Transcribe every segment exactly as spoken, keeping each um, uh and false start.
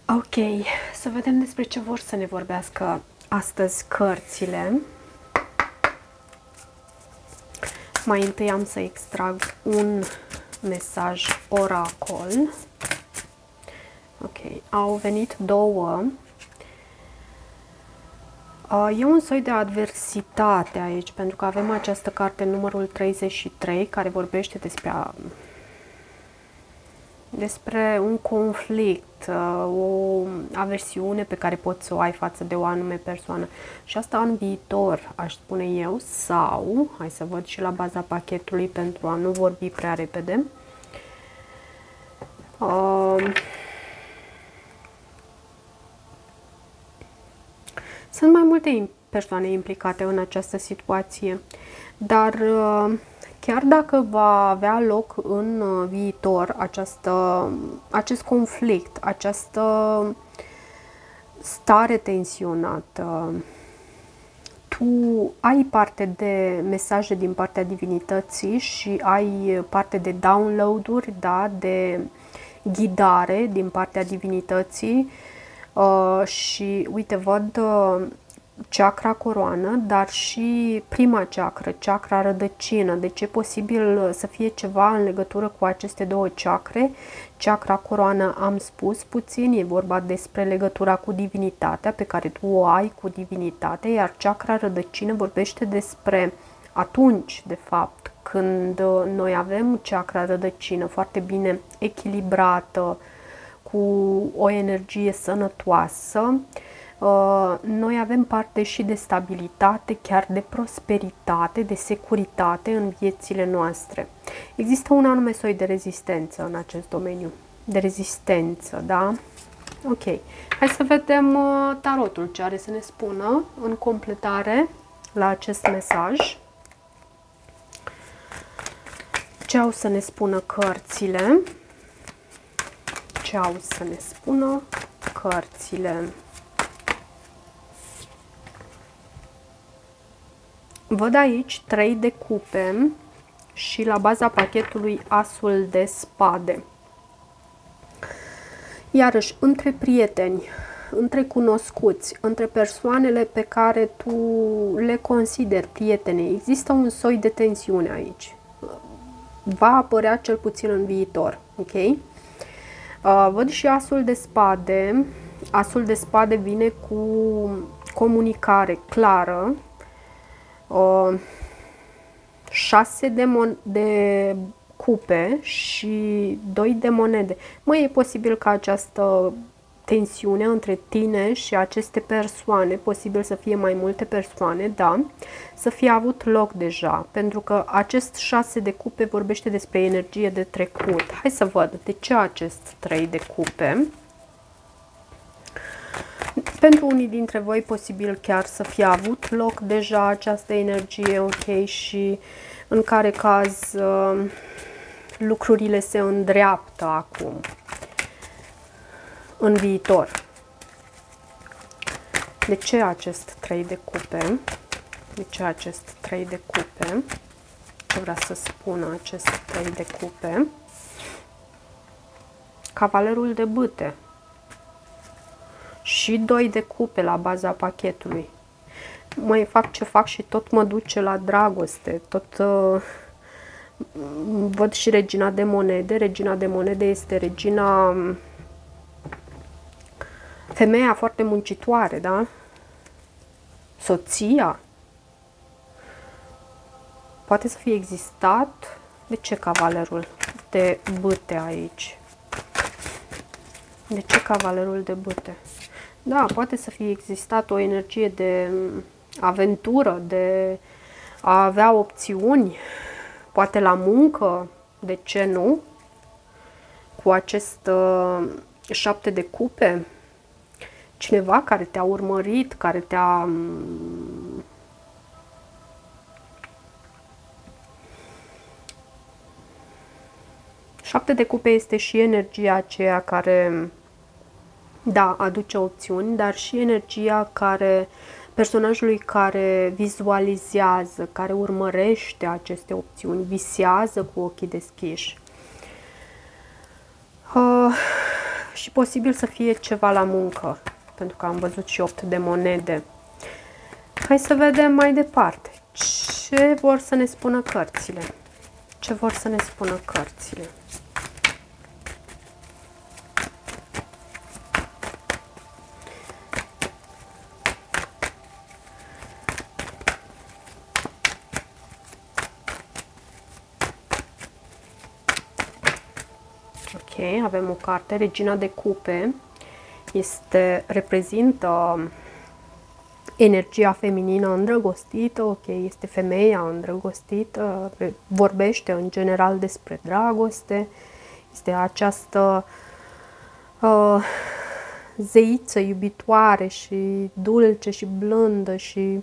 Ok, să vedem despre ce vor să ne vorbească astăzi cărțile. Mai întâi am să extrag un mesaj oracol. Ok, au venit două. E un soi de adversitate aici, pentru că avem această carte numărul treizeci și trei, care vorbește despre, despre un conflict, o aversiune pe care poți să o ai față de o anume persoană. Și asta în viitor, aș spune eu, sau, hai să văd și la baza pachetului pentru a nu vorbi prea repede. Uh, Sunt mai multe persoane implicate în această situație, dar chiar dacă va avea loc în viitor această, acest conflict, această stare tensionată, tu ai parte de mesaje din partea divinității și ai parte de download-uri, da, de ghidare din partea divinității. Uh, și uite, văd uh, chakra coroană, dar și prima chakra, chakra rădăcină. Deci e posibil să fie ceva în legătură cu aceste două chakre. Chakra coroană am spus puțin, e vorba despre legătura cu divinitatea pe care tu o ai cu divinitatea, iar chakra rădăcină vorbește despre atunci, de fapt, când noi avem chakra rădăcină foarte bine echilibrată, cu o energie sănătoasă, noi avem parte și de stabilitate, chiar de prosperitate, de securitate în viețile noastre. Există un anume soi de rezistență în acest domeniu, de rezistență, da? Ok, hai să vedem tarotul ce are să ne spună în completare la acest mesaj. Ce au să ne spună cărțile? Ce au să ne spună cărțile? Văd aici trei de cupe și la baza pachetului asul de spade. Iarăși, între prieteni, între cunoscuți, între persoanele pe care tu le consideri prietene, există un soi de tensiune aici. Va apărea cel puțin în viitor, ok? Uh, văd și asul de spade. Asul de spade vine cu comunicare clară. Uh, șase de, de cupe și doi de monede. Măi, e posibil ca această tensiune între tine și aceste persoane, posibil să fie mai multe persoane, da, să fie avut loc deja, pentru că acest șase de cupe vorbește despre energie de trecut. Hai să văd de ce acest trei de cupe. Pentru unii dintre voi, posibil chiar să fie avut loc deja această energie, ok, și în care caz lucrurile se îndreaptă acum, în viitor. De ce acest trei de cupe? De ce acest trei de cupe? Ce vrea să spună acest trei de cupe? Cavalerul de bâte. Și doi de cupe la baza pachetului. Mai fac ce fac și tot mă duce la dragoste. Tot uh, văd și regina de monede. Regina de monede este regina, femeia foarte muncitoare, da? Soția. Poate să fie existat. De ce cavalerul de bâte aici? De ce cavalerul de bâte? Da, poate să fie existat o energie de aventură, de a avea opțiuni, poate la muncă, de ce nu? Cu acest uh, șapte de cupe, cineva care te-a urmărit, care te-a șapte de cupe este și energia aceea care, da, aduce opțiuni, dar și energia care, personajului care vizualizează, care urmărește aceste opțiuni, visează cu ochii deschiși. Uh, și posibil să fie ceva la muncă, pentru că am văzut și opt de monede. Hai să vedem mai departe. Ce vor să ne spună cărțile? Ce vor să ne spună cărțile? Ok, avem o carte, Regina de Cupe. Este, reprezintă energia feminină îndrăgostită, ok, este femeia îndrăgostită, vorbește în general despre dragoste, este această uh, zeiță iubitoare și dulce și blândă și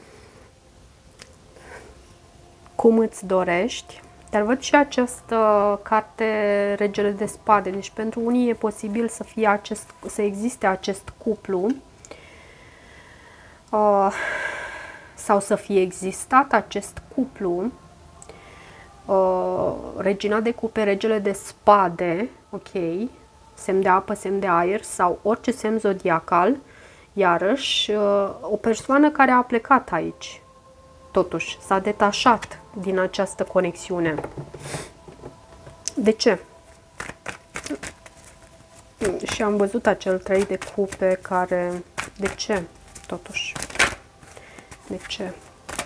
cum îți dorești. Dar văd și această carte, Regele de Spade, deci pentru unii e posibil să fie acest, să existe acest cuplu uh, sau să fie existat acest cuplu, uh, Regina de Cupe, Regele de Spade, ok, semn de apă, semn de aer sau orice semn zodiacal, iarăși uh, o persoană care a plecat aici, totuși s-a detașat din această conexiune. De ce? Și am văzut acel trei de cupe care... De ce? Totuși. De ce?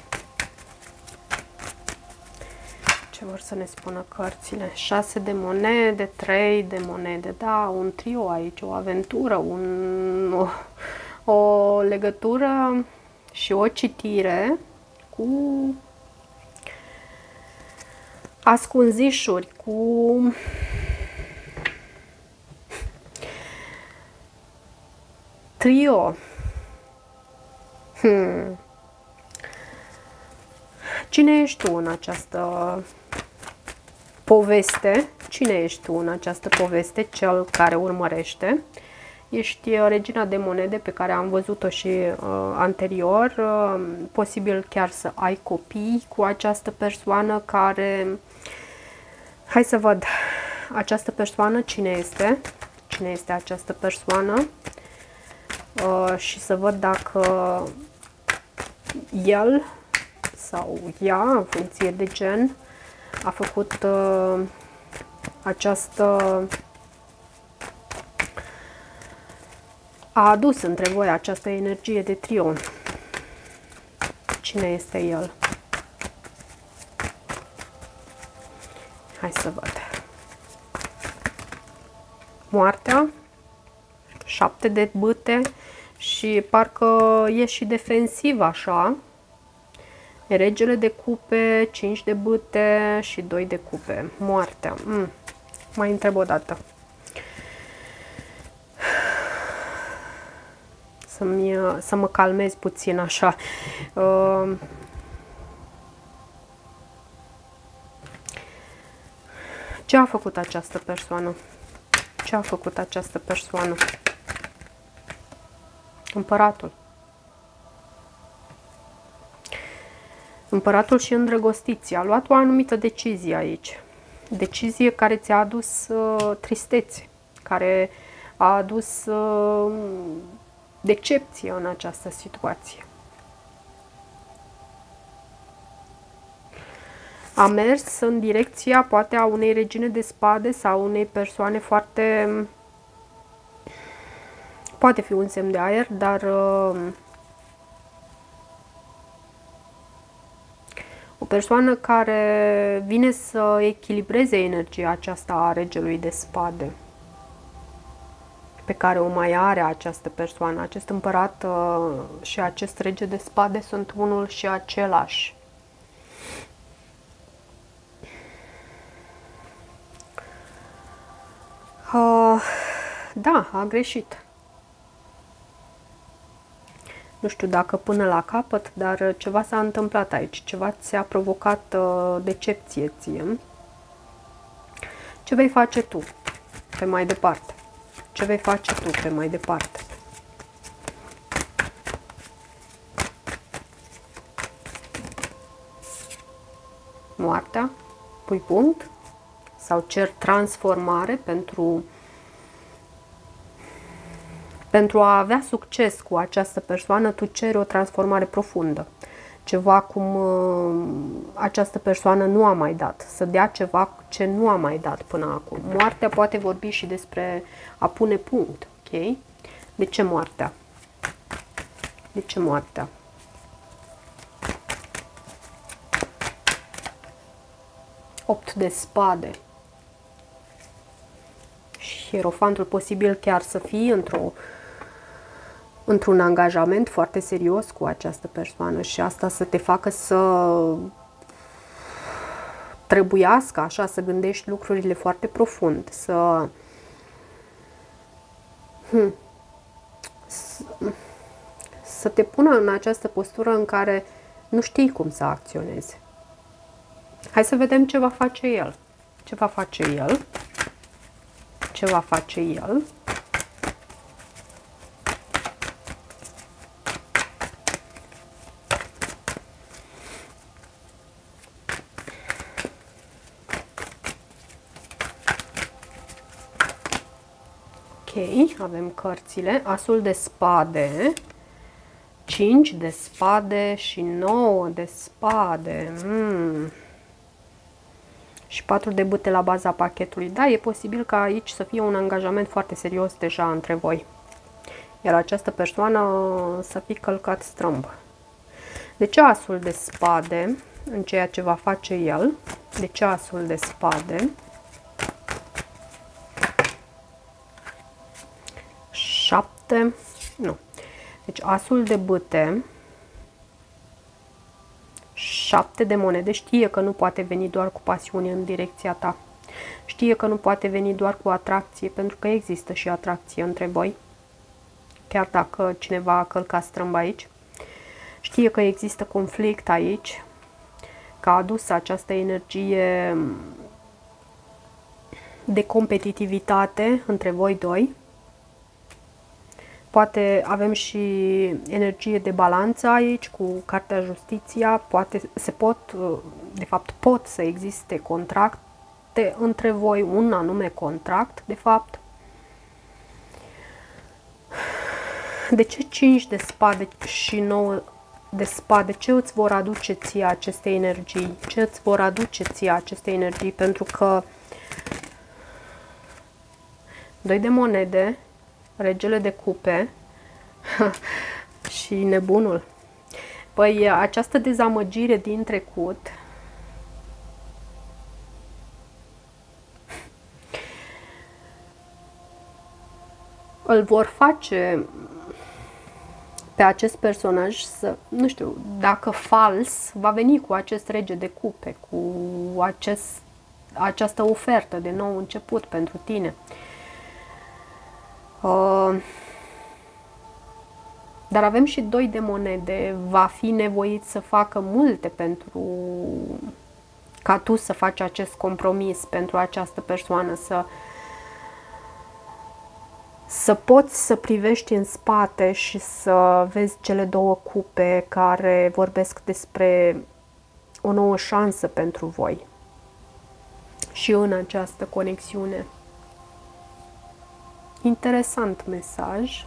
Ce vor să ne spună cărțile? șase de monede, trei de monede. Da, un trio aici, o aventură, un, o, o legătură și o citire cu ascunzișuri, cu trio. Hmm. Cine ești tu în această poveste? Cine ești tu în această poveste? Cel care urmărește. Ești regina de monede pe care am văzut-o și uh, anterior. Uh, posibil chiar să ai copii cu această persoană care... Hai să văd. Această persoană, cine este? Cine este această persoană? Uh, și să văd dacă el sau ea, în funcție de gen, a făcut uh, această... a adus între voi această energie de trio. Cine este el? Hai să văd. Moartea, șapte de bâte și parcă e și defensiv așa. Regele de cupe, cinci de bâte și doi de cupe. Moartea. Mm. Mai întreb o dată. Să-mi, să mă calmez puțin așa. Uh, ce a făcut această persoană? Ce a făcut această persoană? Împăratul. Împăratul și îndrăgostiții. A luat o anumită decizie aici. Decizie care ți-a adus uh, tristețe, care a adus uh, decepție în această situație. A mers în direcția poate a unei regine de spade sau unei persoane foarte... Poate fi un semn de aer, dar... Uh, o persoană care vine să echilibreze energia aceasta a regelui de spade, pe care o mai are această persoană. Acest împărat uh, și acest rege de spade sunt unul și același. Uh, da, a greșit. Nu știu dacă până la capăt, dar ceva s-a întâmplat aici. Ceva ți-a provocat uh, decepție ție. Ce vei face tu pe mai departe? Ce vei face tu pe mai departe? Moartea? Pui punct? Sau cer transformare pentru Pentru a avea succes cu această persoană, tu ceri o transformare profundă. Ceva cum uh, această persoană nu a mai dat. Să dea ceva ce nu a mai dat până acum. Moartea poate vorbi și despre a pune punct. Ok? De ce moartea? De ce moartea? opt de spade. Și hierofantul posibil chiar să fie într-o într-un angajament foarte serios cu această persoană și asta să te facă să trebuiască așa, să gândești lucrurile foarte profund, să hmm, să, să te pună în această postură în care nu știi cum să acționezi. Hai să vedem ce va face el. Ce va face el? Ce va face el? Ok, avem cărțile, asul de spade, cinci de spade și nouă de spade. Mm. Și patru de bâte la baza pachetului. Da, e posibil ca aici să fie un angajament foarte serios deja între voi. Iar această persoană să fie călcat strâmb. De ce asul de spade în ceea ce va face el? De ce asul de spade? șapte. Nu. Deci asul de bâte. șapte de monede. Știe că nu poate veni doar cu pasiune în direcția ta. Știe că nu poate veni doar cu atracție, pentru că există și atracție între voi. Chiar dacă cineva a călcat strâmb aici. Știe că există conflict aici, că a adus această energie de competitivitate între voi doi. Poate avem și energie de balanță aici cu Cartea Justiția. Poate se pot, de fapt pot să existe contracte între voi, un anume contract, de fapt. De ce cinci de spade și nouă de spade? Ce îți vor aduce ție aceste energii? Ce îți vor aduce ție aceste energii? Pentru că doi de monede, regele de cupe și nebunul. Păi această dezamăgire din trecut îl vor face pe acest personaj să, nu știu, dacă fals, va veni cu acest rege de cupe, cu acest, această ofertă de nou început pentru tine. Uh, dar avem și doi de monede. Va fi nevoit să facă multe pentru ca tu să faci acest compromis pentru această persoană, să să poți să privești în spate și să vezi cele două cupe care vorbesc despre o nouă șansă pentru voi și în această conexiune. Interesant mesaj.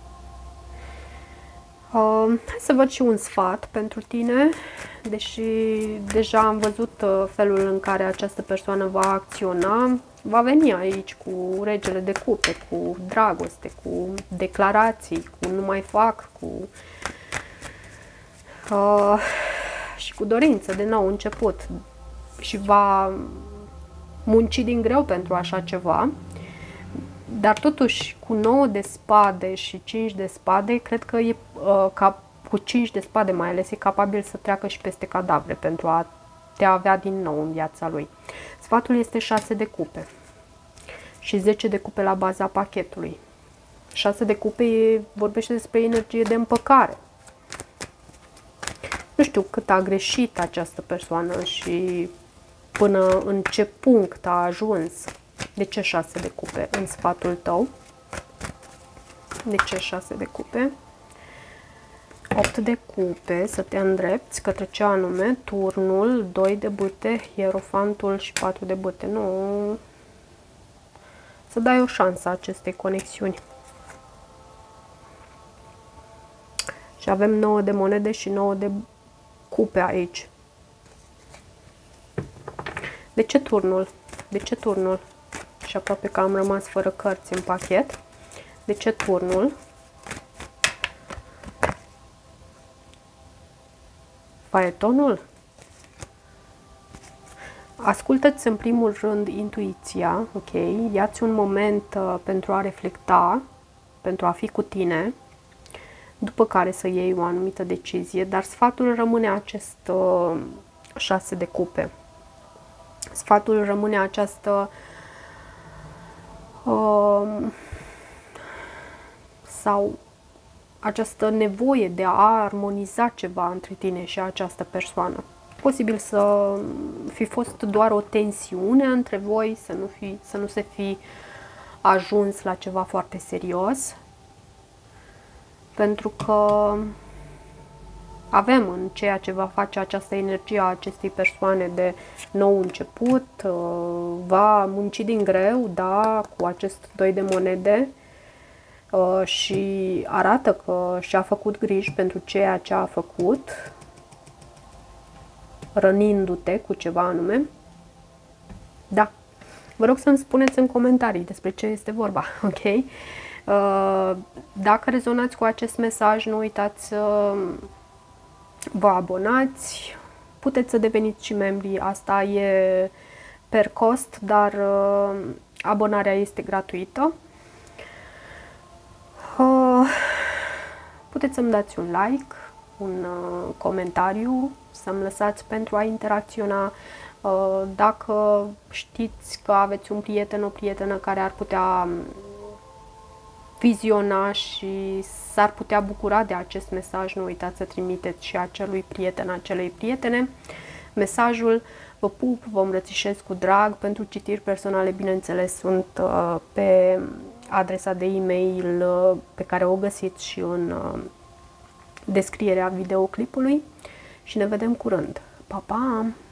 Uh, hai să văd și un sfat pentru tine, deși deja am văzut uh, felul în care această persoană va acționa. Va veni aici cu regele de cupe, cu dragoste, cu declarații, cu nu mai fac, cu uh, și cu dorință de nou început. Și va munci din greu pentru așa ceva. Dar totuși, cu nouă de spade și cinci de spade, cred că e, uh, ca, cu cinci de spade mai ales, e capabil să treacă și peste cadavre pentru a te avea din nou în viața lui. Sfatul este șase de cupe și zece de cupe la baza pachetului. șase de cupe e, vorbește despre energie de împăcare. Nu știu cât a greșit această persoană și până în ce punct a ajuns. De ce șase de cupe în sfatul tău? De ce șase de cupe? opt de cupe, să te îndrepți către ce anume? Turnul, doi de bâte, hierofantul și patru de bâte. Nu. Să dai o șansă acestei conexiuni. Și avem nouă de monede și nouă de cupe aici. De ce turnul? De ce turnul? Și aproape că am rămas fără cărți în pachet. De ce turnul? Faetonul? Ascultă-ți în primul rând intuiția, ok? Ia-ți un moment uh, pentru a reflecta, pentru a fi cu tine, după care să iei o anumită decizie, dar sfatul rămâne acest uh, șase de cupe. Sfatul rămâne această uh, sau această nevoie de a armoniza ceva între tine și această persoană. Posibil să fi fost doar o tensiune între voi, să nu, fi, să nu se fi ajuns la ceva foarte serios, pentru că avem în ceea ce va face această energie a acestei persoane de nou început, va munci din greu, da, cu acest doi de monede și arată că și-a făcut griji pentru ceea ce a făcut, rănindu-te cu ceva anume. Da. Vă rog să-mi spuneți în comentarii despre ce este vorba, ok? Dacă rezonați cu acest mesaj, nu uitați să vă abonați. Puteți să deveniți și membri, asta e per cost, dar abonarea este gratuită. Puteți să-mi dați un like, un comentariu, să-mi lăsați pentru a interacționa. Dacă știți că aveți un prieten, o prietenă care ar putea viziona și s-ar putea bucura de acest mesaj, nu uitați să trimiteți și acelui prieten, acelei prietene mesajul. Vă pup, vă îmbrățișez cu drag. Pentru citiri personale, bineînțeles, sunt pe adresa de e-mail pe care o găsiți și în descrierea videoclipului și ne vedem curând. Pa, pa!